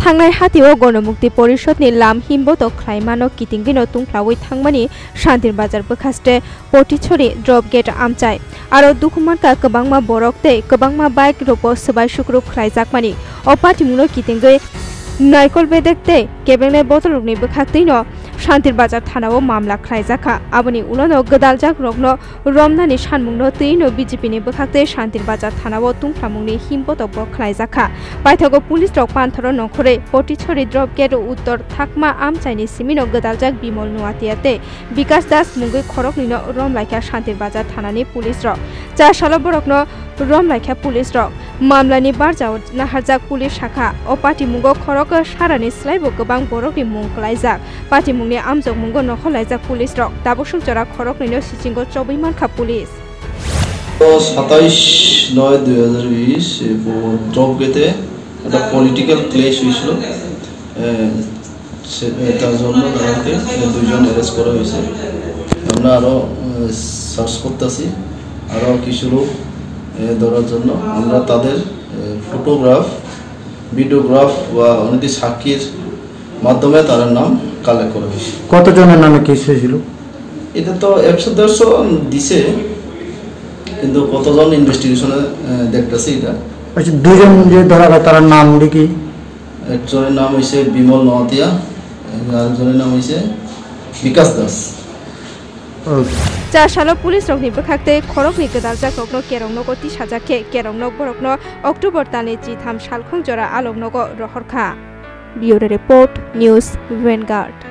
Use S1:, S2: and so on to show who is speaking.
S1: थांनाय हातिओ गणमुक्ति परिषदनि लाम हिमबोतो ख्लाइमानो कितिंगिनो तुंख्लावै थांमानि शान्तिर बाजार बखास्टे पटिछरि ड्रप गेट आमचाय आरो दुखुमानका गोबांमा बरक तै गोबांमा बाइक रोपो सबाय सुक्रुप ख्लाइजाकमानि अपाटिमुनो कितिंगै नाइकल बेदेकते केबेंनाय बतलुकनि बखाक्तैनो शान्तिर बाजार थानाव मामला ख्लाइजाखा आबनि उनाव गदालजाक रगनो रमनानि सानमुंनो तैनो बीजेपीनि बखाक्ते शान्तिर बाजार थानाव तुंख्लामुंनि हिमबोतो ख्लाइजाखा पाइथागो पुलिस रक पान्थर नखरे पटिछरि ड्रप गेट उत्तर थाकमा आमचाइनि सिमिनो गदालजाक बिमल नुवातियाते विकास दास मुंगै खरकनिनो रमलाइखा शान्तिर बाजार थानानि पुलिस रक चारसाल बरकनो रमलाइखा पुलिस रक मामलानि बारजाव नाहारजाक पुलिस शाखा अपाति मुंगो खरक सारानि स्लाइबो गोबां बरकनि मुं ख्लाइजाक पाति मुंनि आमजक मुंगो नखलाइजाक पुलिस रक दाबुसुक जरा खरकनिनो सिचिंगो चौबैमानखा पुलिस
S2: 27/9/2020 ड्रप गेटे একটা পলিটিক্যাল ক্লেশ হয়েছিল তার জন্য তাদেরকে দুইজন অ্যারেস্ট করা হয়েছে আমরা আরও সার্চ করতেছি আরও কিছু লোক ধরার জন্য আমরা তাদের ফটোগ্রাফ ভিডিওগ্রাফ বা অনেক সাক্ষীর মাধ্যমে তার নাম কালেক্ট করা হয়েছে
S3: কতজনের নামে কেস হয়েছিল
S2: এটা তো 100-150 দিছে কিন্তু কতজন ইনভেস্টিগেশনে দেখতেছে এটা
S3: আচ্ছা দুজন যে ধরা গেল তার নাম কি
S2: একজনের নাম হইছে বিমল নওয়াতিয়া আরেকজনের নাম হইছে বিকাশ দাস
S1: चारसाल पुलिस रकनि बखाक्ते खरकनि गदालजाक रकनो केरंनगो 30,000 के केरंनग बरकनो अक्टोबर दाननि 3 सालखं जरा आलंगनगो रहरखा ब्यूरो रिपोर्ट न्यूज वैनगार्ड।